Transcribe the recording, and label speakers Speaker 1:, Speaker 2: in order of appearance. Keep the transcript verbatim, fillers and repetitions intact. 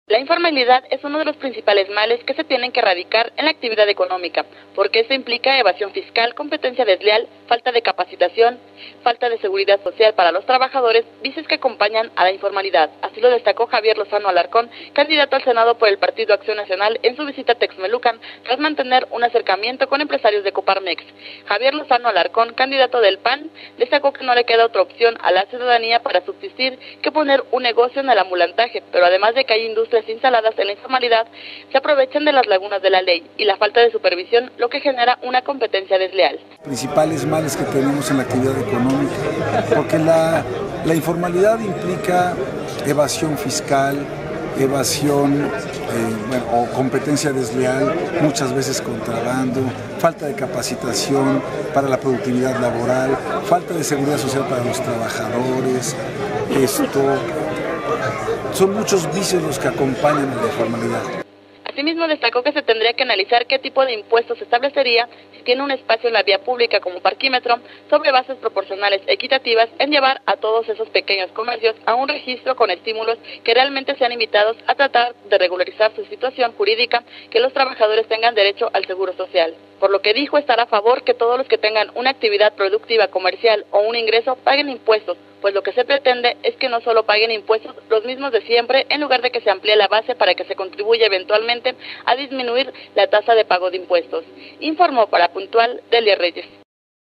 Speaker 1: La informalidad es uno de los principales males que se tienen que erradicar en la actividad económica, porque esto implica evasión fiscal, competencia desleal, falta de capacitación, falta de seguridad social para los trabajadores, vicios que acompañan a la informalidad. Así lo destacó Javier Lozano Alarcón, candidato al Senado por el Partido Acción Nacional, en su visita a Texmelucan, tras mantener un acercamiento con empresarios de Coparmex. Javier Lozano Alarcón, candidato del P A N, destacó que no le queda otra opción a la ciudadanía para subsistir que poner un negocio en el ambulantaje, pero además de que hay industrias instaladas en la informalidad, se aprovechan de las lagunas de la ley y la falta de supervisión, lo que genera una competencia desleal.
Speaker 2: Principales males que tenemos en la actividad económica, porque la, la informalidad implica evasión fiscal, evasión eh, bueno, o competencia desleal, muchas veces contrabando, falta de capacitación para la productividad laboral, falta de seguridad social para los trabajadores. Esto son muchos vicios los que acompañan a la informalidad.
Speaker 1: Asimismo, destacó que se tendría que analizar qué tipo de impuestos se establecería si tiene un espacio en la vía pública como parquímetro, sobre bases proporcionales equitativas, en llevar a todos esos pequeños comercios a un registro con estímulos que realmente sean invitados a tratar de regularizar su situación jurídica, que los trabajadores tengan derecho al seguro social. Por lo que dijo estar a favor que todos los que tengan una actividad productiva, comercial o un ingreso paguen impuestos, pues lo que se pretende es que no solo paguen impuestos los mismos de siempre, en lugar de que se amplíe la base para que se contribuya eventualmente a disminuir la tasa de pago de impuestos. Informó para Puntual Delia Reyes.